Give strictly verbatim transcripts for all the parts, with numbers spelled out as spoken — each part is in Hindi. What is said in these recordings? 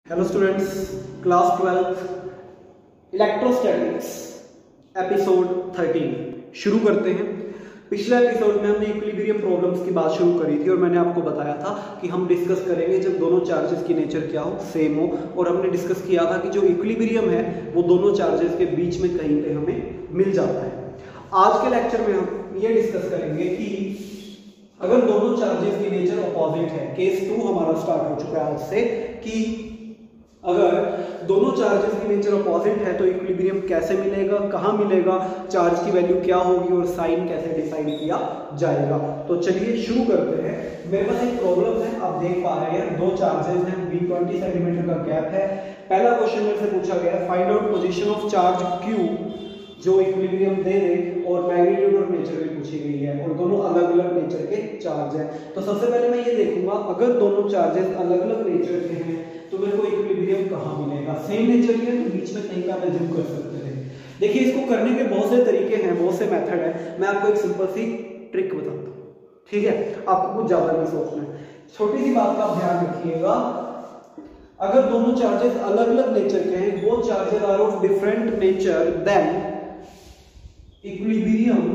Hello students, class twelfth electrostatics episode thirteen शुरू करते हैं। पिछले एपिसोड में हमने इक्विलिब्रियम प्रॉब्लम्स की बात शुरू करी थी और मैंने आपको बताया था कि हम डिस्कस करेंगे जब दोनों चार्जेस की नेचर क्या हो, सेम हो। और हमने डिस्कस किया था कि जो इक्विलिब्रियम है वो दोनों चार्जेस के बीच में कहीं पे हमें मिल जाता है। आज के लेक्चर में हम ये डिस्कस करेंगे कि अगर दोनों चार्जेस की नेचर अपोजिट है, केस टू हमारा स्टार्ट हो चुका है आज से, कि अगर दोनों चार्जेस की नेचर अपोजिट है तो इक्विलिब्रियम कैसे मिलेगा, कहाँ मिलेगा, चार्ज की वैल्यू क्या होगी और साइन कैसे डिसाइड किया जाएगा। तो चलिए शुरू करते हैं। मेरे पास एक प्रॉब्लम है, आप देख पा रहे हैं दो चार्जेस हैं, बी ट्वेंटी सेंटीमीटर का गैप है। पहला क्वेश्चन मेरे से पूछा गया find out position of charge Q जो इक्विलिब्रियम दे दे और मैग्नीट्यूड और नेचर भी पूछी गई है और दोनों अलग अलग नेचर के चार्ज है। तो सबसे पहले मैं ये देखूंगा अगर दोनों चार्जेस अलग अलग नेचर के हैं तो मेरे को इक्विलिब्रियम कहाँ मिलेगा। सेम नेचर के तो बीच में कहीं का एज्यूम कर सकते थे। देखिए इसको करने के बहुत से तरीके हैं, बहुत से मेथड है। मैं आपको एक सिंपल सी ट्रिक बताता हूँ, ठीक है? आपको कुछ ज्यादा नहीं सोचना है। छोटी सी बात का आप ध्यान रखिएगा, अगर दोनों चार्जेस अलग अलग नेचर के हैं, वो charges are of different nature, then equilibrium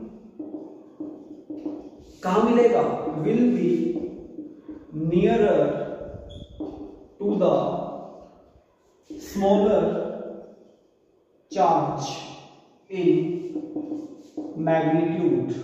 कहां मिलेगा, will be nearer to the smaller charge in magnitude.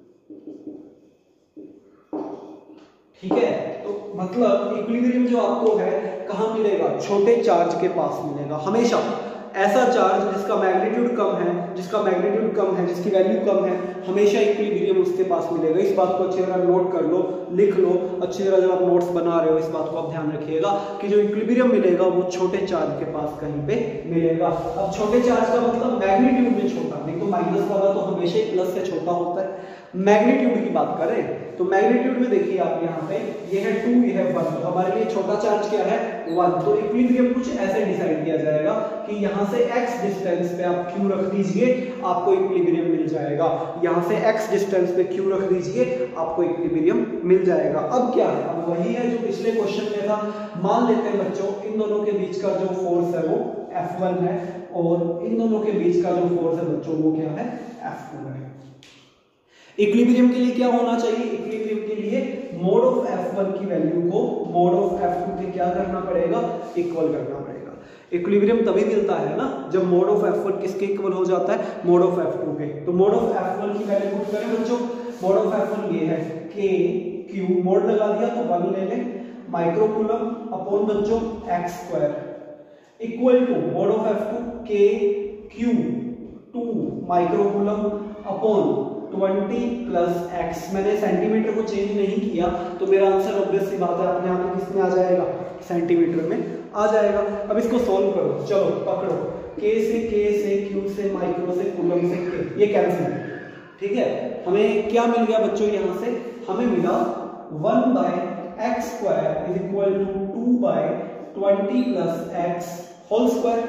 ठीक है, तो मतलब इक्विलिब्रियम जो आपको है कहां मिलेगा, छोटे चार्ज के पास मिलेगा। हमेशा ऐसा चार्ज जिसका मैग्नीट्यूड कम है, जिसका मैग्नीट्यूड कम है, जिसकी वैल्यू कम है, हमेशा इक्विलिब्रियम उसके पास मिलेगा। इस बात को अच्छी तरह नोट कर लो, लिख लो अच्छी तरह। जब आप नोट्स बना रहे हो इस बात को आप ध्यान रखिएगा कि जो इक्विलिब्रियम मिलेगा वो छोटे चार्ज के पास कहीं पे मिलेगा। अब छोटे चार्ज का मतलब मैग्नीट्यूड में छोटा, नहीं तो माइनस वाला तो हमेशा ही प्लस से छोटा होता है। मैग्नीट्यूड की बात करें तो मैग्नीट्यूड में देखिए आप यहाँ पे ये है टू, ये है वन, तो हमारे लिए छोटा चार्ज क्या है, वन। तो इक्विलिब्रियम कुछ ऐसे डिसाइड किया जाएगा कि यहाँ से x डिस्टेंस पे आप q रख दीजिए, आपको इक्विलिब्रियम मिल जाएगा। यहाँ से x डिस्टेंस पे q रख दीजिए, आपको इक्विलिब्रियम मिल जाएगा। अब क्या है, अब वही है जो पिछले क्वेश्चन में था। मान लेते हैं बच्चों इन दोनों के बीच का जो फोर्स है वो एफ वन है और इन दोनों के बीच का जो फोर्स है बच्चों वो क्या है, एफ टू है। इक्विलिब्रियम के लिए क्या होना चाहिए, इक्विलिब्रियम के लिए मोड ऑफ एफ वन की वैल्यू को मोड ऑफ एफ टू के क्या करना पड़ेगा, इक्वल करना पड़ेगा। इक्विलिब्रियम तभी मिलता है ना जब मोड ऑफ एफ वन किसके इक्वल हो जाता है, मोड ऑफ एफ टू के। तो मोड ऑफ एफ वन की वैल्यू पुट करें बच्चों, मोड ऑफ एफ वन ये है के क्यू, मोड लगा दिया तो वन ले लें, माइक्रोकूलम अपॉन बच्चों X square equal to mod of F two K Q two microcoulomb upon twenty plus X. मैंने सेंटीमीटर को चेंज नहीं किया तो मेरा आंसर ऑब्वियस सी बात है अपने आप किस में आ जाएगा, सेंटीमीटर में आ जाएगा। अब इसको सॉल्व करो, चलो पकड़ो, के से के से क्यू से माइक्रो से कूलम से के, ये कैंसिल। ठीक है, हमें क्या मिल गया बच्चों, यहाँ से हमें मिला one by X square is equal to two by twenty plus X whole square.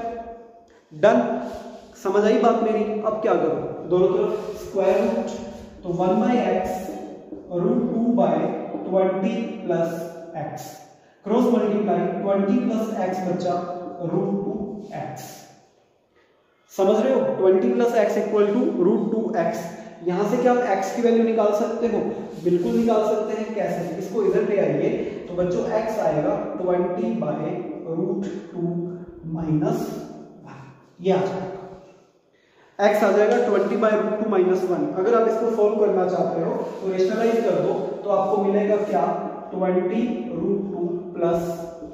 Done, समझ आई बात मेरी? अब क्या करो, दोनों तरफ स्क्वायर रूट, तो one by X root two by twenty plus X, cross multiply twenty plus X बच्चा रूट टू एक्स। समझ रहे हो, twenty plus X equal to root two X. यहां से क्या आप x की वैल्यू निकाल सकते हो, बिल्कुल निकाल सकते हैं। कैसे, इसको इधर ले आइए तो बच्चों x आएगा twenty by root two minus one, ये आ जाएगा x आ जाएगा twenty by root two minus one. अगर आप इसको सॉल्व करना चाहते हो तो रेशनलाइज कर दो तो आपको मिलेगा क्या, twenty root two plus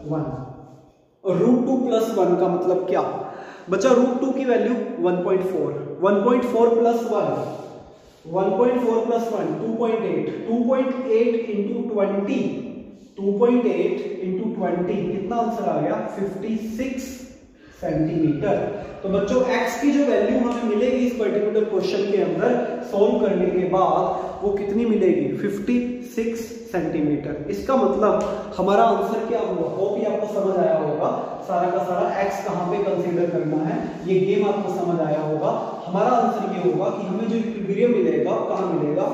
one. Root two plus one का मतलब क्या बच्चा, रूट टू की value one point four, one point four plus one, one point four plus one two point eight, two point eight into twenty, two point eight into twenty कितना आंसर आ गया, फिफ्टी सिक्स सेंटीमीटर। तो बच्चों x की जो वैल्यू हमें मिलेगी इस पर्टिकुलर क्वेश्चन के अंदर सॉल्व करने के बाद वो कितनी मिलेगी, फिफ्टी सिक्स सेंटीमीटर। इसका मतलब हमारा आंसर क्या हुआ, होप ये आपको समझ आया होगा। सारा का सारा x कहां पे कंसीडर करना है ये गेम आपको समझ आया होगा। हमारा आंसर ये होगा कि हमें जो इक्विलिब्रियम मिलेगा कहां मिलेगा,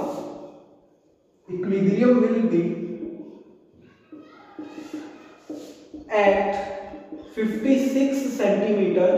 equilibrium will be at fifty six centimetre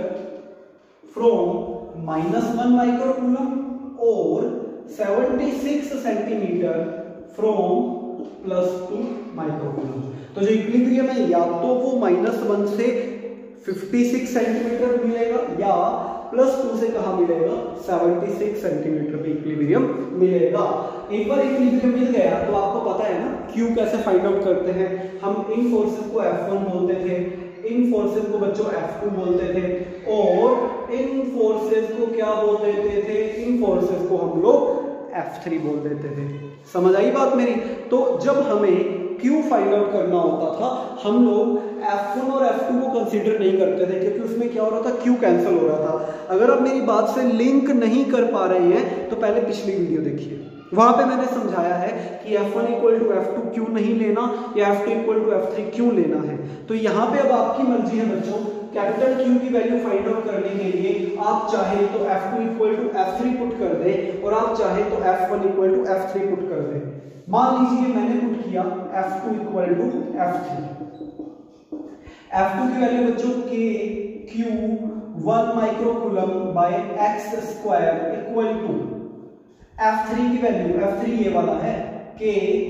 from minus one microcoulomb और seventy six centimetre from plus two microcoulomb. तो जो इक्विलिब्रियम है या तो वो माइनस वन से फिफ्टी सिक्स सेंटीमीटर मिलेगा या प्लस टू से कहा मिलेगा सेवेंटी सिक्स सेंटीमीटर पे इक्विलिब्रियम मिलेगा। एक बार इक्विलिब्रियम मिल गया तो आपको पता है ना Q कैसे फाइंड आउट करते हैं। हम इन फोर्सेस को एफ वन बोलते थे, इन फोर्सेस को बच्चों एफ टू बोलते थे और इन फोर्सेस को क्या बोल देते थे, इन फोर्सेस को हम लोग एफ थ्री बोल देते थे। समझ आई बात मेरी? तो जब हमें Q फाइंड आउट करना होता था हम लोग एफ वन और एफ टू को कंसीडर नहीं करते थे क्योंकि उसमें क्या हो रहा था, Q कैंसिल हो रहा था। अगर आप मेरी बात से लिंक नहीं कर पा रहे हैं तो पहले पिछली वीडियो देखिए, वहां पे मैंने समझाया है कि F one equal to F two क्यों नहीं लेना या F two equal to F three क्यों लेना है। तो यहाँ पे अब आपकी मर्जी है बच्चों, कैपिटल Q की वैल्यू फाइंड आउट करने के लिए आप चाहे तो F two equal to F three put कर दे और आप चाहे तो F one equal to F three put कर दे। मान लीजिए मैंने पुट किया F two equal to F three. F two की वैल्यू बच्चों K Q one microcoulomb by X square equal to F three की वैल्यू, एफ थ्री ये वाला है K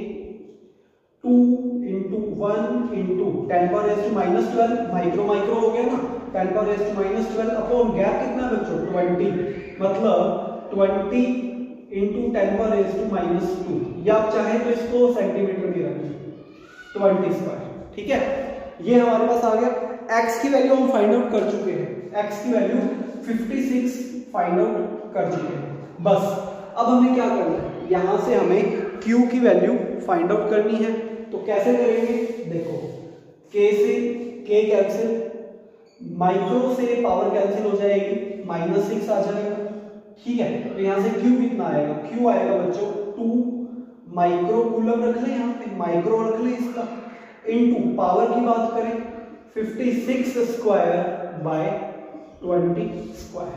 two into one into ten power raise to minus twelve, micro micro हो गया ना, ten power raise to minus twelve upon gap कितना बच्चों ट्वेंटी, मतलब twenty into ten power raise to minus two, या आप चाहे तो इसको सेंटीमीटर में रखिए ट्वेंटी स्क्वायर। ठीक है, ये हमारे पास आ गया। x की वैल्यू हम फाइंड आउट कर चुके हैं, x की value fifty six find out कर चुके हैं। बस अब हमें क्या करना है, यहां से हमें Q की वैल्यू फाइंड आउट करनी है। तो कैसे करेंगे, देखो K से K कैंसिल, माइक्रो से पावर कैंसिल हो जाएगी, माइनस सिक्स आ जाएगा। ठीक है, तो यहां से Q कितना आएगा, Q आएगा बच्चों टू माइक्रो कूलम रख ले, यहाँ पे माइक्रो रख ले इसका, इनटू पावर की बात करें fifty six square by twenty square.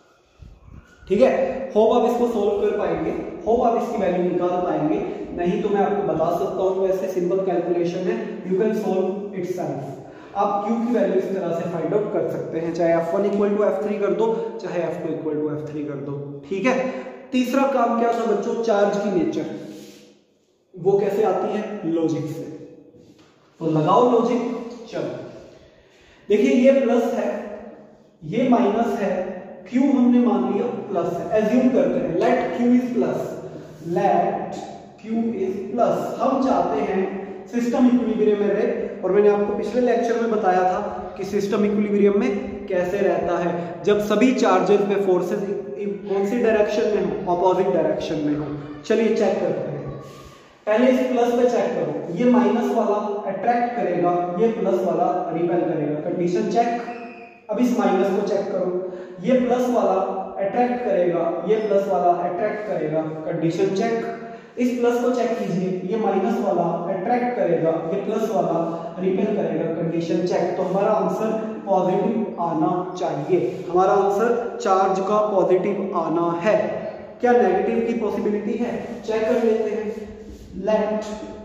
ठीक है, होप आप इसको सोल्व कर पाएंगे, होप आप इसकी वैल्यू निकाल पाएंगे। नहीं तो मैं आपको बता सकता हूं वैसे सिंपल कैलकुलेशन है, यू कैन सोल्व इटसेल्फ। आप Q की वैल्यू इस तरह से फाइंड आउट कर सकते हैं, चाहे F one equal to F three कर दो, चाहे F two equal to F three कर दो। ठीक है, तीसरा काम क्या था बच्चों, चार्ज की नेचर, वो कैसे आती है, लॉजिक से। तो लगाओ लॉजिक, चलो देखिए ये प्लस है, ये माइनस है, Q हमने मान लिया प्लस है, एज्यूम करते हैं let Q is plus, let Q is plus. हम चाहते हैं सिस्टम इक्विलिब्रियम में रहे, और मैंने आपको पिछले लेक्चर में बताया था कि सिस्टम इक्विलिब्रियम में कैसे रहता है, जब सभी चार्जेस में फोर्सेस कौन सी डायरेक्शन में हो, ऑपोजिट डायरेक्शन में हो। चलिए चेक करते हैं, पहले इस प्लस पे चेक करो, ये माइनस वाला अट्रैक्ट करेगा, ये प्लस वाला रिपेल करेगा, कंडीशन चेक। अब इस माइनस को चेक करो, ये प्लस वाला अट्रैक्ट करेगा, ये प्लस वाला अट्रैक्ट करेगा, कंडीशन चेक। इस प्लस को चेक कीजिए, ये माइनस वाला अट्रैक्ट करेगा, ये प्लस वाला रिपेल करेगा, कंडीशन चेक। तो हमारा आंसर पॉजिटिव आना चाहिए, हमारा आंसर चार्ज का पॉजिटिव आना है। क्या नेगेटिव की पॉसिबिलिटी है, चेक कर लेते हैं। Let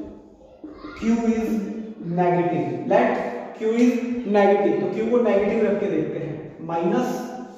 Q is negative, let Q is negative, तो Q को नेगेटिव रख के देखते हैं। माइनस,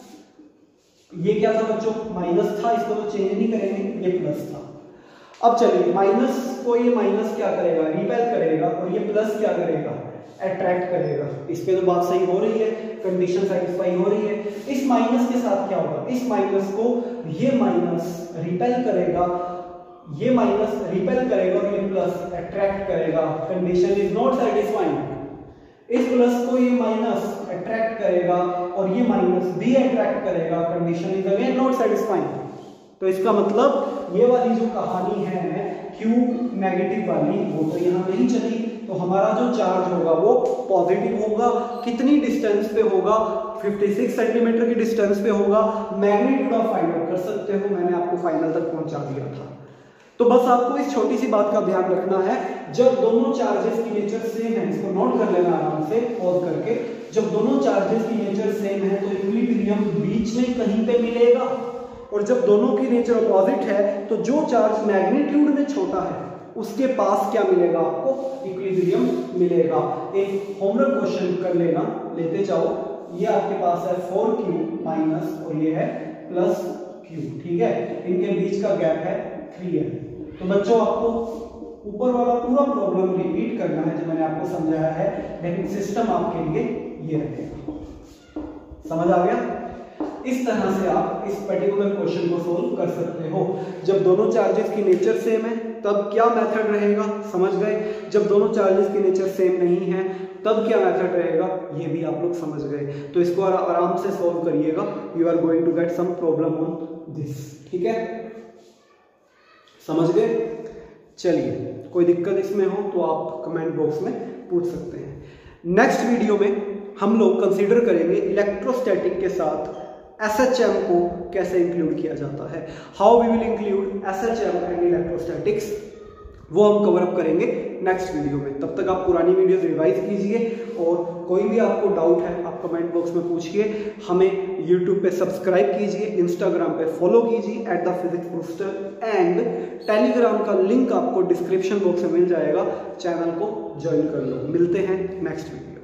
ये क्या था बच्चों, माइनस था, इसको तो चेंज नहीं करेंगे, ये प्लस था। अब चलिए माइनस को ये माइनस क्या करेगा, रिपेल करेगा, और ये प्लस क्या करेगा, अट्रैक्ट करेगा। इस पे तो बात सही हो रही है, कंडीशन सेटिस्फाई हो रही है। इस माइनस के साथ क्या होगा, इस माइनस को ये माइनस रिपेल करेगा, ये माइनस रिपेल करेगा, और ये प्लस अट्रैक्ट करेगा, कंडीशन इज नॉट सेटिस्फाइंग। इस प्लस को ये माइनस अट्रैक्ट करेगा और ये माइनस भी अट्रैक्ट करेगा, condition is again not satisfying. तो इसका मतलब ये वाली जो कहानी है Q नेगेटिव वाली, वो तो यहाँ नहीं चली। तो हमारा जो चार्ज होगा वो पॉजिटिव होगा। कितनी डिस्टेंस पे होगा, फिफ्टी सिक्स सेंटीमीटर की डिस्टेंस पे होगा। मैग्नीट्यूड आप फाइंड आउट कर सकते हो, मैंने आपको फाइनल तक पहुंचा दिया था। तो बस आपको इस छोटी सी बात का ध्यान रखना है, जब दोनों चार्जेस की नेचर सेम है, इसको नोट कर लेना आराम से पॉज करके, जब दोनों चार्जेस की नेचर सेम है तो इक्विलिब्रियम बीच में कहीं पे मिलेगा, और जब दोनों की नेचर अपोजिट है तो जो चार्ज मैग्नीट्यूड में छोटा है उसके पास क्या मिलेगा आपको, इक्विलिब्रियम मिलेगा। एक होमवर्क क्वेश्चन कर लेना, लेते जाओ। ये आपके पास है फोर क्यू माइनस और ये है प्लस क्यू, ठीक है, इनके बीच का गैप है थ्री है। तो बच्चों आपको ऊपर वाला पूरा प्रॉब्लम रिपीट करना है जो मैंने आपको समझाया है, लेकिन सिस्टम आपके लिए ये रहेगा। समझ आ गया? इस तरह से आप इस पर्टिकुलर क्वेश्चन को सोल्व कर सकते हो। जब दोनों चार्जेस की नेचर सेम है तब क्या मेथड रहेगा, समझ गए? जब दोनों चार्जेस की नेचर सेम नहीं है तब क्या मेथड रहेगा, ये भी आप लोग समझ गए। तो इसको आराम से सोल्व करिएगा, you are going to get some problem on this, ठीक है, समझ गए? चलिए, कोई दिक्कत इसमें हो तो आप कमेंट बॉक्स में पूछ सकते हैं। नेक्स्ट वीडियो में हम लोग कंसीडर करेंगे इलेक्ट्रोस्टैटिक के साथ एस एच एम को कैसे इंक्लूड किया जाता है, how we will include S H M and electrostatics, वो हम कवर अप करेंगे नेक्स्ट वीडियो में। तब तक आप पुरानी वीडियोस रिवाइज कीजिए और कोई भी आपको डाउट है आप कमेंट बॉक्स में पूछिए। हमें यूट्यूब पे सब्सक्राइब कीजिए, इंस्टाग्राम पे फॉलो कीजिए at the physics booster, and Telegram का लिंक आपको डिस्क्रिप्शन बॉक्स में मिल जाएगा, चैनल को ज्वाइन कर लो। मिलते हैं नेक्स्ट वीडियो।